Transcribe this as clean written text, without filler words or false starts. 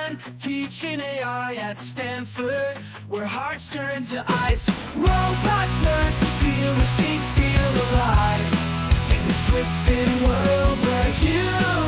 one, teaching AI at Stanford, where hearts turn to ice. Robots learn to feel, machines feel alive, in this twisted world where humans